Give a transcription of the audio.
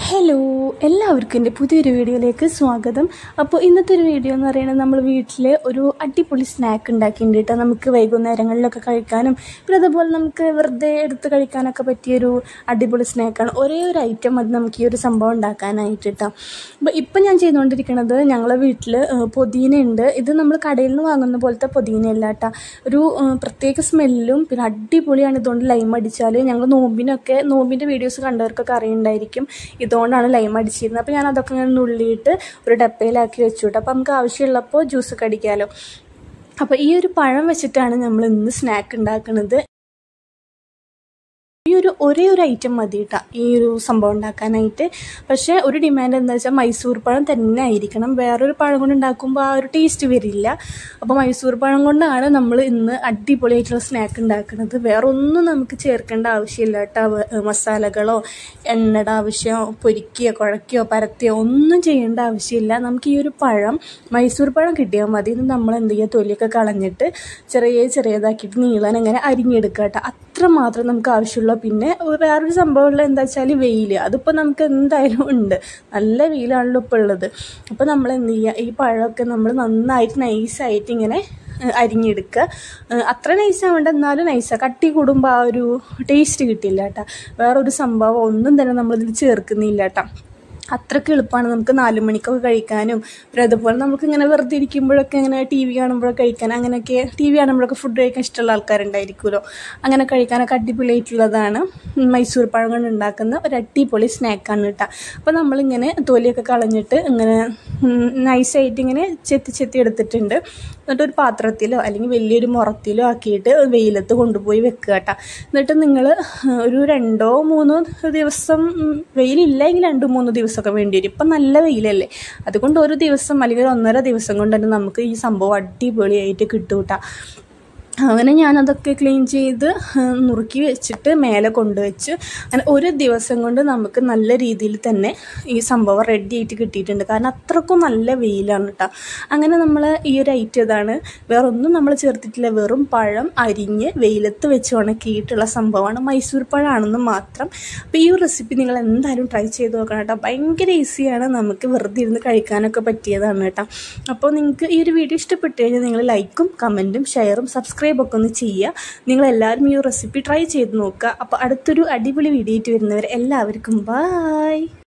Hello, എല്ലാവർക്കും എൻ്റെ പുതിയൊരു വീഡിയോയിലേക്ക് സ്വാഗതം. അപ്പോൾ ഇന്നത്തെ ഒരു വീഡിയോ എന്ന് പറയുന്നത് നമ്മൾ വീട്ടിൽ ഒരു അടിപൊളി സ്നാക്ക് ഉണ്ടാക്കിയിട്ടുണ്ട് കേട്ടോ. നമുക്ക് വൈകുന്നേരങ്ങളിലൊക്കെ കഴിക്കാനും പിന്നെ അതുപോലെ നമുക്ക് വെറുതെ എടുത്ത് കഴിക്കാനൊക്കെ പറ്റിയൊരു അടിപൊളി സ്നാക്കാണ്. ഒരേ ഒരു ഐറ്റം അത് നമുക്ക് ഈ ഒരു സംഭവം ഉണ്ടാക്കാനായിട്ട് കേട്ടോ. അപ്പോൾ ഇപ്പം ഞാൻ ചെയ്തുകൊണ്ടിരിക്കുന്നത് ഞങ്ങളെ വീട്ടിൽ പുതിനയുണ്ട്. ഇത് നമ്മൾ കടയിൽ നിന്ന് വാങ്ങുന്ന പോലത്തെ പുതിനയല്ല കേട്ടോ. ഒരു പ്രത്യേക സ്മെല്ലും പിന്നെ അടിപൊളിയാണ്. ഇതുകൊണ്ട് ലൈം അടിച്ചാൽ ഞങ്ങൾ നോമ്പിൻ്റെ വീഡിയോസ് കണ്ടവർക്കൊക്കെ അറിയുന്നുണ്ടായിരിക്കും ഇതുകൊണ്ടാണ് ലൈം അടിച്ചിരുന്നത്. അപ്പോൾ ഞാൻ അതൊക്കെ ഇങ്ങനെ നുള്ളിയിട്ട് ഒരു ഡപ്പയിലാക്കി വെച്ചു കേട്ടോ. അപ്പോൾ നമുക്ക് ആവശ്യമുള്ളപ്പോൾ ജ്യൂസൊക്കെ അടിക്കാമല്ലോ. അപ്പോൾ ഈ ഒരു പഴം വെച്ചിട്ടാണ് നമ്മൾ ഇന്ന് സ്നാക്ക് ഉണ്ടാക്കുന്നത്. ഒരേ ഒരു ഐറ്റം മതി കേട്ടോ ഈ ഒരു സംഭവം ഉണ്ടാക്കാനായിട്ട്. പക്ഷേ ഒരു ഡിമാൻഡ് എന്താ വെച്ചാൽ മൈസൂർ പഴം തന്നെ ആയിരിക്കണം. വേറൊരു പഴം കൊണ്ട് ഉണ്ടാക്കുമ്പോൾ ആ ഒരു ടേസ്റ്റ് വരില്ല. അപ്പോൾ മൈസൂർ പഴം കൊണ്ടാണ് നമ്മൾ ഇന്ന് അടിപൊളിയായിട്ടുള്ള സ്നാക്ക് ഉണ്ടാക്കുന്നത്. വേറെ ഒന്നും നമുക്ക് ചേർക്കേണ്ട ആവശ്യമില്ല കേട്ടോ. മസാലകളോ എണ്ണയുടെ ആവശ്യമോ പൊരിക്കുകയോ കുഴക്കുകയോ പരത്തുകയോ ഒന്നും ചെയ്യേണ്ട ആവശ്യമില്ല. നമുക്ക് ഈ ഒരു പഴം മൈസൂർ പഴം കിട്ടിയാൽ മതി. ഇത് നമ്മൾ എന്ത് ചെയ്യുക, തൊലിയൊക്കെ കളഞ്ഞിട്ട് ചെറിയതാക്കിയിട്ട് നീളാൻ അങ്ങനെ അരിഞ്ഞെടുക്കുക കേട്ടോ. അത്ര മാത്രം നമുക്ക് ആവശ്യമുള്ളൂ. പിന്നെ വേറൊരു സംഭവമുള്ള എന്താ വെച്ചാൽ വെയിൽ. അതിപ്പോൾ നമുക്ക് എന്തായാലും ഉണ്ട്, നല്ല വെയിലാണല്ലോ ഇപ്പോൾ ഉള്ളത്. അപ്പോൾ നമ്മൾ എന്ത് ചെയ്യുക, ഈ പഴമൊക്കെ നമ്മൾ നന്നായിട്ട് നൈസായിട്ട് ഇങ്ങനെ അരിഞ്ഞെടുക്കുക. അത്ര നൈസാവേണ്ട, എന്നാലും നൈസാണ്. കട്ടി കൂടുമ്പോൾ ആ ഒരു ടേസ്റ്റ് കിട്ടില്ല കേട്ടോ. വേറൊരു സംഭവം ഒന്നും തന്നെ നമ്മളിതിൽ ചേർക്കുന്നില്ല കേട്ടോ. അത്രയ്ക്ക് എളുപ്പമാണ്. നമുക്ക് 4 മണിക്കൊക്കെ കഴിക്കാനും പിന്നെ അതുപോലെ നമുക്കിങ്ങനെ വെറുതെ ഇരിക്കുമ്പോഴൊക്കെ ഇങ്ങനെ ടി വി കാണുമ്പോഴൊക്കെ കഴിക്കാൻ, അങ്ങനെയൊക്കെ ടി വി കാണുമ്പോഴൊക്കെ ഫുഡ് കഴിക്കാൻ ഇഷ്ടമുള്ള ആൾക്കാരുണ്ടായിരിക്കുമല്ലോ. അങ്ങനെ കഴിക്കാനൊക്കെ അടിപൊളിയായിട്ടുള്ളതാണ് മൈസൂർ പഴം കൊണ്ട് ഉണ്ടാക്കുന്ന ഒരു അടിപൊളി സ്നാക്കാണ് കേട്ടോ. അപ്പോൾ നമ്മളിങ്ങനെ തൊലിയൊക്കെ കളഞ്ഞിട്ട് ഇങ്ങനെ നൈസായിട്ട് ഇങ്ങനെ ചെത്തി എടുത്തിട്ടുണ്ട്. എന്നിട്ട് ഒരു പാത്രത്തിലോ അല്ലെങ്കിൽ വലിയൊരു മുറത്തിലോ ആക്കിയിട്ട് വെയിലത്ത് കൊണ്ടുപോയി വെക്കുക കേട്ടോ. എന്നിട്ട് നിങ്ങൾ ഒരു 2-3 ദിവസം, വെയിലില്ലെങ്കിൽ 2-3 ദിവസമൊക്കെ വേണ്ടി വരും. ഇപ്പം നല്ല വെയിലല്ലേ, അതുകൊണ്ട് ഒരു ദിവസം അല്ലെങ്കിൽ 1.5 ദിവസം കൊണ്ട് തന്നെ നമുക്ക് ഈ സംഭവം അടിപൊളിയായിട്ട് കിട്ടും കേട്ടോ. അങ്ങനെ ഞാനതൊക്കെ ക്ലീൻ ചെയ്ത് നുറുക്കി വെച്ചിട്ട് മേലെ കൊണ്ടുവച്ച് അങ്ങനെ ഒരു ദിവസം കൊണ്ട് നമുക്ക് നല്ല രീതിയിൽ തന്നെ ഈ സംഭവം റെഡി ആയിട്ട് കിട്ടിയിട്ടുണ്ട്. കാരണം അത്രക്കും നല്ല വെയിലാണ് കേട്ടോ. അങ്ങനെ നമ്മൾ ഈ ഒരു ഐറ്റം ഇതാണ്, വേറൊന്നും നമ്മൾ ചേർത്തിട്ടില്ല. വെറും പഴം അരിഞ്ഞ് വെയിലത്ത് വെച്ച് ഉണക്കിയിട്ടുള്ള സംഭവമാണ്, മൈസൂർ പഴമാണെന്ന് മാത്രം. അപ്പോൾ ഈ ഒരു റെസിപ്പി നിങ്ങൾ എന്തായാലും ട്രൈ ചെയ്ത് നോക്കണം കേട്ടോ. ഭയങ്കര ഈസിയാണ്, നമുക്ക് വെറുതെ ഇരുന്ന് കഴിക്കാനൊക്കെ പറ്റിയതാണ് കേട്ടോ. അപ്പോൾ നിങ്ങൾക്ക് ഈ ഒരു വീഡിയോ ഇഷ്ടപ്പെട്ട് കഴിഞ്ഞാൽ നിങ്ങൾ ലൈക്കും കമൻറ്റും ഷെയറും സബ്സ്ക്രൈബ് ഒക്കെ ഒന്ന് ചെയ്യുക. നിങ്ങളെല്ലാവരും ഈ റെസിപ്പി ട്രൈ ചെയ്ത് നോക്കുക. അപ്പോൾ അടുത്തൊരു അടിപൊളി വീഡിയോ ആയിട്ട് വരുന്നവർ എല്ലാവർക്കും ബൈ.